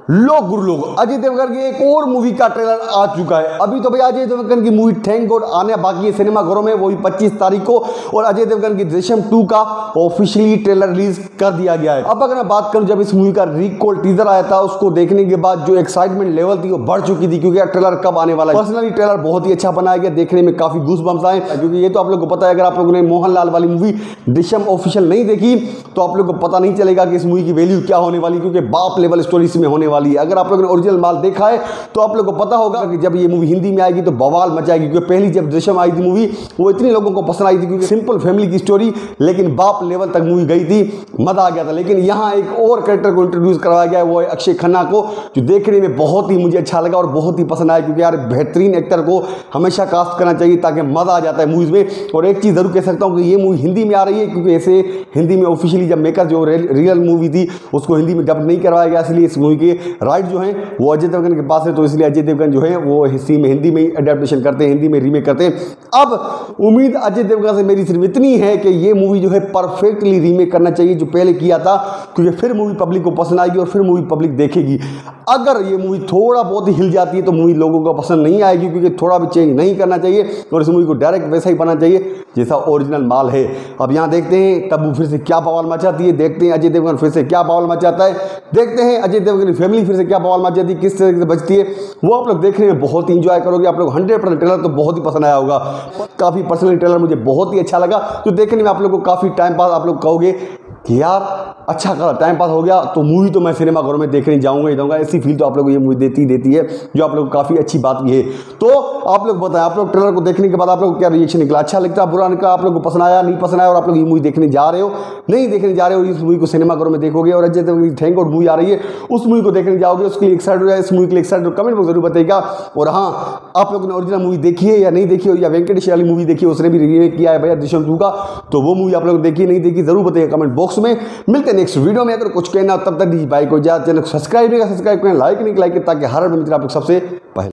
लोग गुरु लोग अजय देवगन की एक और मूवी का ट्रेलर आ चुका है। अभी तो भाई अजय देवगन की मूवी थैंक गॉड आने बाकी है सिनेमाघरों में, वो भी 25 तारीख को। और अजय देवगन की दृश्यम 2 का ऑफिशियली ट्रेलर रिलीज कर दिया गया है। अब अगर मैं बात करूं, जब इस मूवी का रिकॉल टीजर आया था, उसको देखने के बाद जो एक्साइटमेंट लेवल थी वो बढ़ चुकी थी, क्योंकि ट्रेलर कब आने वाला है। पर्सनली ट्रेलर बहुत ही अच्छा बनाया गया, देखने में काफी गूज बम्स आए, क्योंकि ये तो आप लोगों को पता है, अगर आप लोगों ने मोहनलाल वाली मूवी दृश्यम ऑफिशियल नहीं देखी तो आप लोगों को पता नहीं चलेगा कि इस मूवी की वैल्यू क्या होने वाली, क्योंकि बाप लेवल स्टोरी इसमें होने वाली है। अगर आप लोगों ने ओरिजिनल माल देखा है तो आप लोगों को पता होगा कि जब ये मूवी हिंदी में आएगी तो बवाल मचाएगी, क्योंकि पहली जब दृश्यम आई थी मूवी वो इतनी लोगों को पसंद आई थी, क्योंकि सिंपल फैमिली की स्टोरी लेकिन बाप लेवल तक मूवी गई थी, मजा आ गया था। लेकिन यहाँ एक और कैरेक्टर को इंट्रोड्यूस करवाया गया है, वो है अक्षय खन्ना को, जो देखने में बहुत ही मुझे अच्छा लगा और बहुत ही पसंद आया, क्योंकि यार बेहतरीन एक्टर को हमेशा कास्ट करना चाहिए ताकि मजा आ जाता है मूवीज में। और एक चीज जरूर कह सकता हूँ कि ये मूवी हिंदी में आ रही है, क्योंकि ऐसे हिंदी में ऑफिशियली जब मेकर जो रियल मूवी थी उसको हिंदी में डब नहीं करवाया गया, इसलिए इस मूवी के राइट जो है वो अजय देवगन के पास है, तो इसलिए अजय देवगन जो है वो हिंदी में एडेप्टेशन करते हैं, हिंदी में रीमेक करते हैं। अब उम्मीद अजय देवगन से मेरी सिर्फ इतनी है कि ये मूवी जो है परफेक्टली रीमेक करना चाहिए जो पहले किया था, क्योंकि फिर मूवी पब्लिक को पसंद आएगी और फिर मूवी पब्लिक देखेगी। अगर ये मूवी थोड़ा बहुत ही हिल जाती है तो मूवी लोगों को पसंद नहीं आएगी, क्योंकि थोड़ा भी चेंज नहीं करना चाहिए और इस मूवी को डायरेक्ट वैसा ही बनाना चाहिए जैसा ओरिजिनल माल है। अब यहाँ देखते हैं तब्बू फिर से क्या बवाल मचाती है, देखते हैं अजय देवगन फिर से क्या बवाल मचाता है, देखते हैं अजय देवगन की फैमिली फिर से क्या बवाल मचाती है, किस तरीके से बचती है, वो आप लोग देखने में बहुत ही इंजॉय करोगे। आप लोग 100% ट्रेलर तो बहुत ही पसंद आया होगा। काफ़ी पर्सनली ट्रेलर मुझे बहुत ही अच्छा लगा, तो देखने में आप लोग को काफ़ी टाइम पास, आप लोग कहोगे कि यार अच्छा करा टाइम पास हो गया, तो मूवी तो मैं सिनेमाघरों में देखने जाऊंगा ही जाऊंगा। ऐसी फील तो आप लोगों को ये मूवी देती है, जो आप लोग को काफ़ी अच्छी बात भी है। तो आप लोग बताएं, आप लोग ट्रेलर को देखने के बाद आप लोग क्या रिएक्शन निकला, अच्छा लगता, बुरा निकला, आप लोग को पसंद आया, नहीं पसंद आया, और आप लोग ये मूवी देखने जा रहे हो, नहीं देखने जा रहे हो, इस मूवी को सिनेमाघरों में देखोगे और अजय देवगन की थैंक गॉड मूवी आ रही है उस मूवी को देखने जाओगे, उसके लिए एक्साइटेड हो जाए, इस मूवी के लिए एक्साइटेड कमेंट बॉक्स जरूर बताइएगा। और हाँ, आप लोगों ने ओरिजिनल मूवी देखी है या नहीं देखी हो, या वेंकटेश वाली मूवी देखी है, उसने भी रीमेक किया है भैया दृश्यम 2 का, तो वो मूवी आप लोग देखी नहीं देखी जरूर बताइएगा कमेंट बॉक्स में। मिलते हैं नेक्स्ट वीडियो में। अगर कुछ कहना हो तब तक दीजिए भाई को, ज्यादा चैनल सब्सक्राइब करें, लाइक नहीं लाइक, ताकि हर मित्र आप लोग सबसे पहले